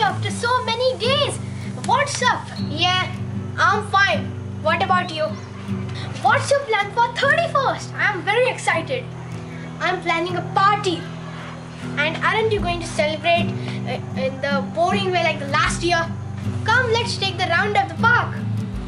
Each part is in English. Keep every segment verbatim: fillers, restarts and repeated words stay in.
after so many days. What's up? Yeah, I'm fine. What about you? What's your plan for thirty-first? I'm very excited. I'm planning a party. And aren't you going to celebrate uh, in the boring way like the last year? Come, let's take the round of the park.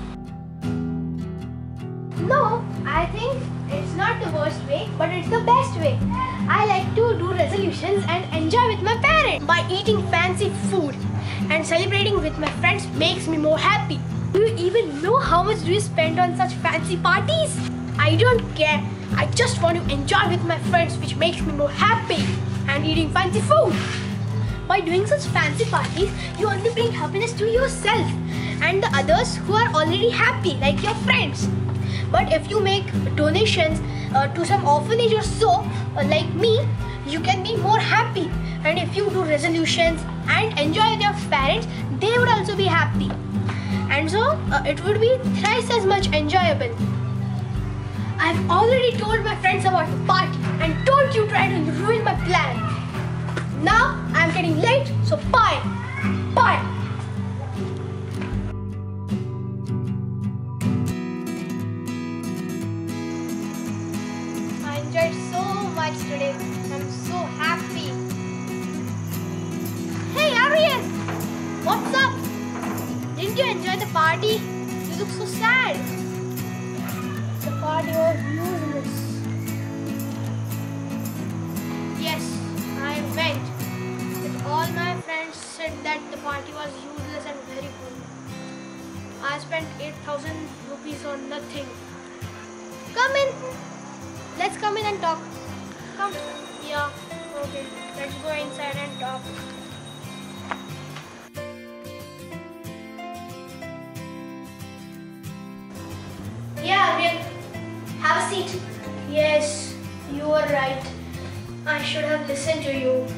No, I think it's not the worst way, but it's the best way. I like to do resolutions and enjoy with my parents. By eating fancy food and celebrating with my friends makes me more happy. Do you even know how much do you spend on such fancy parties? I don't care. I just want to enjoy with my friends, which makes me more happy, and eating fancy food. By doing such fancy parties, you only bring happiness to yourself and the others who are already happy, like your friends. But if you make donations uh, to some orphanage or so, uh, like me, you can be more happy. And if you do resolutions and enjoy with your parents, they would also be happy. And so uh, it would be thrice as much enjoyable. I've already told my friends about the party and don't you try to ruin my plan. Now I'm getting late, so bye. Bye. I enjoyed so much today. I'm so happy. Hey Aryan! What's up? Didn't you enjoy the party? You look so sad. The party was useless. Yes, I went. But all my friends said that the party was useless and very boring. I spent eight thousand rupees on nothing. Come in. Let's come in and talk. Come. Yeah, okay. Let's go inside and talk. Yeah, Aryan. Have a seat. Yes, you were right. I should have listened to you.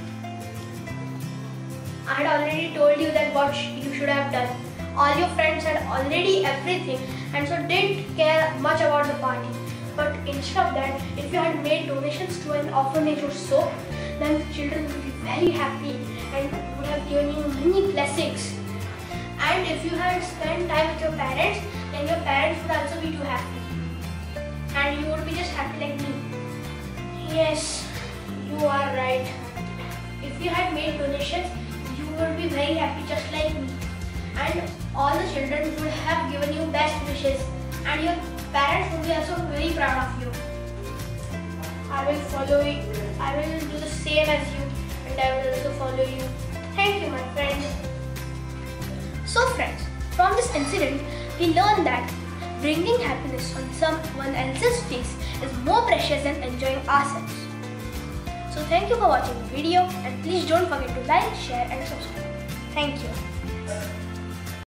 I had already told you that what you should have done. All your friends had already everything and so didn't care much about the party. But instead of that, if you had made donations to an orphanage or so, then the children would be very happy and would have given you many blessings. And if you had spent time with your parents, then your parents would also be too happy. And you would be just happy like me. Yes, you are right. If you had made donations, you would be very happy just like me. And all the children would have given you best wishes. And your parents would be also very proud of you. I will follow you. I will do the same as you. And I will also follow you. Thank you, my friend. So friends, from this incident, we learned that bringing happiness on someone else's face is more precious than enjoying ourselves. So thank you for watching the video and please don't forget to like, share and subscribe. Thank you.